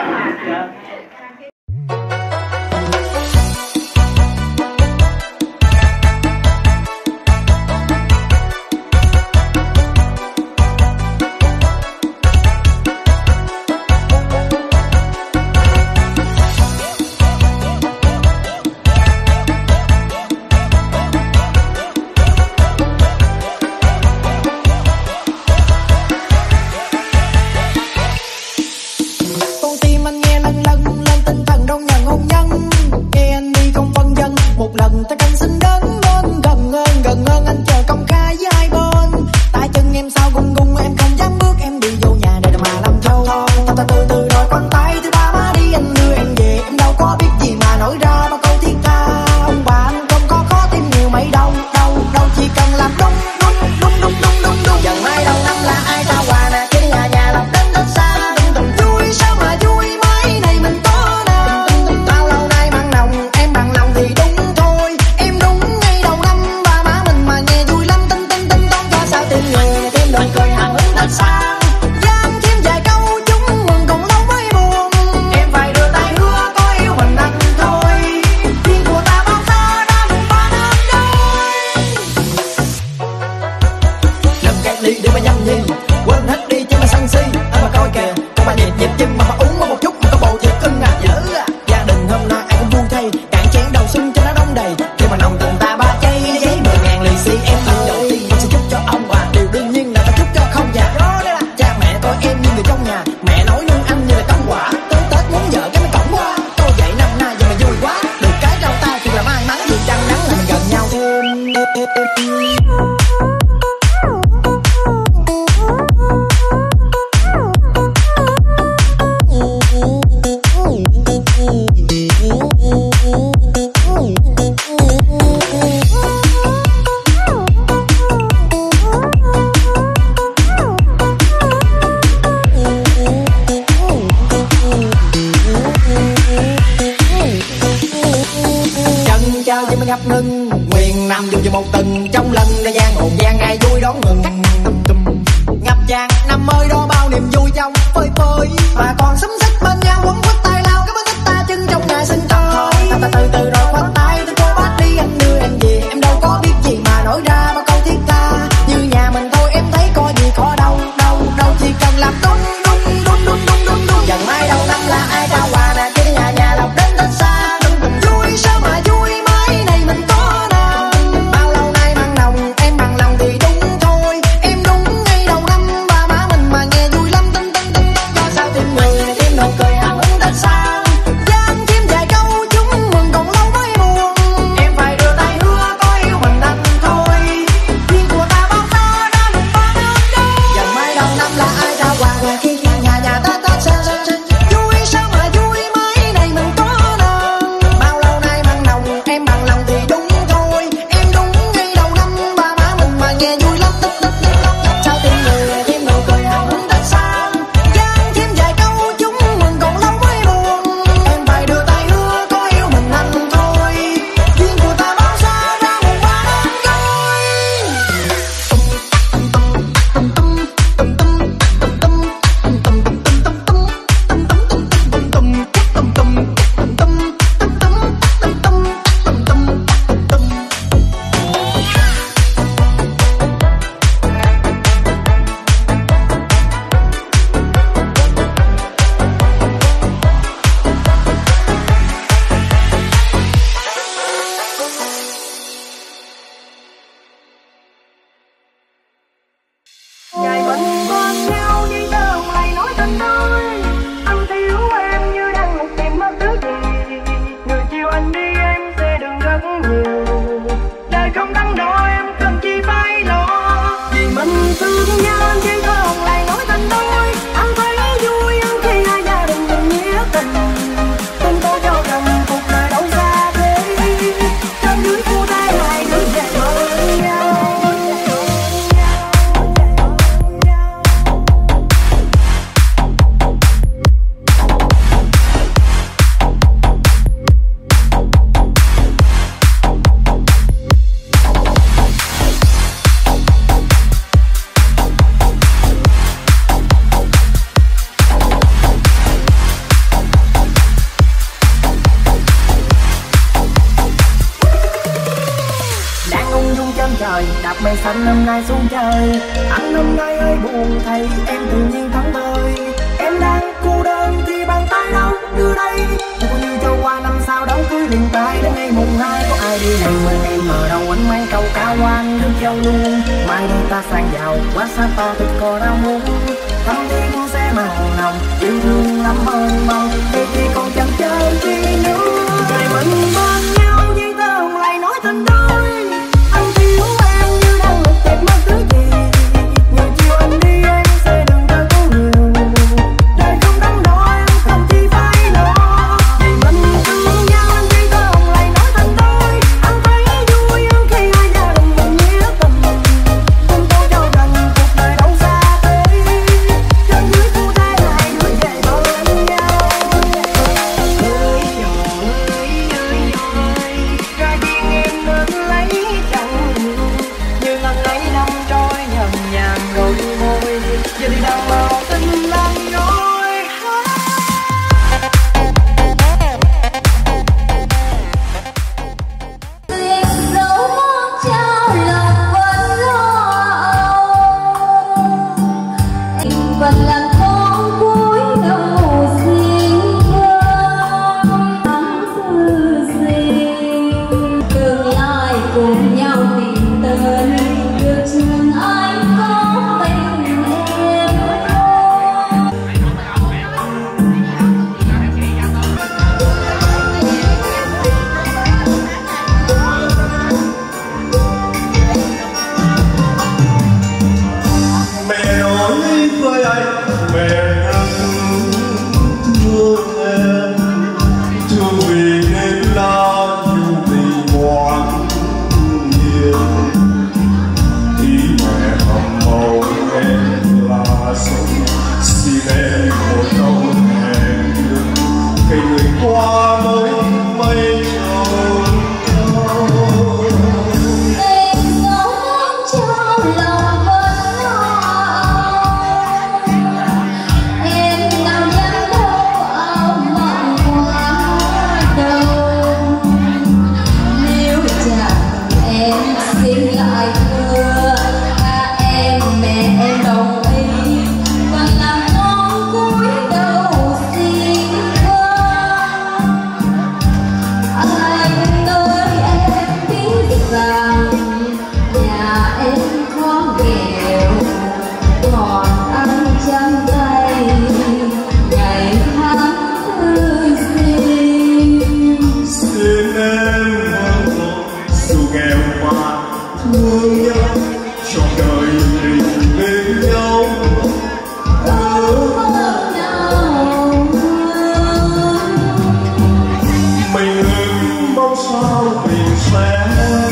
ngập ngừng, nguyện nằm dùng cho một từng trong lần để gian hồn gian ngày vui đón mừng. Ngập tràn năm ơi đó bao niềm vui trong phơi phới, mà còn sấm xích bên nhau quấn quýt tay lao. xe xin thôi. Từ từ từ từ rồi khoát tay tôi cho bác đi anh đưa em về. Em đâu có biết gì mà nói ra bao câu thiết tha. Như nhà mình thôi em thấy có gì khó đâu đâu đâu, chỉ cần làm đúng đúng đúng đúng đúng đúng đúng. Dần mai đầu năm là ai trao quà nè, kia nhà nhà lộc đến Tết xa. Vui sao mà vui mai này mình có nào. Bao lâu nay mặn nồng em bằng lòng thì đúng thôi. Em đúng ngay đầu năm ba má mình mà nghe vui lắm. Tinh tinh tinh cho sao tim người tim nụ cười hào hứng Tết xa. Dám kiếm vài câu chúng mừng còn lâu mới buồn. Em phải đưa tay hứa có yêu mình anh thôi. Duyên của ta bao xa đã một ba nước đâu. Dần mai đầu năm là ai trao quà về khi nhà nhà nhà ta ta xa xa xa. Vui sao mà vui mai này mình có nào. Bao lâu nay mặn nồng em bằng lòng thì đúng thôi. Em đúng ngay đầu năm ba má mình mà nghe vui lắm. Tích tích tích tích sao tim người tim nụ cười hào hứng Tết xa. Dám thêm vài câu chúng mừng còn lâu mới buồn. Em phải đưa tay hứa có yêu mình anh thôi. Duyên của ta bao xa ra một ba năm coi. Ngày mình bên nhau đi đâu lại nói tình đôi. Anh thiếu em như đang một tìm mất thứ gì. Người chiều anh đi em sẽ đường rất nhiều. Đời không đắn đo em cần chi phải lo. Vì mình thương nhau chỉ còn lại nói tình đôi. Anh thấy vui hơn khi hai gia đình mình nghĩa tình. Tình tôi cho rằng cuộc đời đâu xa thế. Trên dưới khu tay hai đứa về bên nhau. Đang ung dung trên trời đạp mây xanh năm nay xuống chơi. Anh năm nay hơi buồn thấy em tự nhiên thẫn thơi. Em đang cô đơn thì bàn tay đâu đưa đây. Cô như cho qua năm sau đám cưới liền tay. Đến ngày mùng hai có ai đi này mời em ở đâu anh mang câu cao quan nước châu luôn. Mai đây ta sang giàu quá xa to thịt cò rau muống. Thăm thiên sẽ màu nồng yêu thương lắm ơn mong. Thì thì còn chẳng chờ chi nữa. Ngày mình bên nhau với tơ lại nói tình đôi. Anh thiếu em như đang một tìm mất thứ gì. Người chiều anh đi em sẽ đừng ta có nhiều. Đời không đắn đo em cần chi phải lo. Vì mình thương nhau anh chỉ còn lại nói tình đôi. Anh thấy vui hơn khi hai gia đình mình nghĩa tình. Tình tôi cho rằng cuộc đời đâu xa thế. Trên dưới khu tay hai đứa về bên nhau. vì sẽ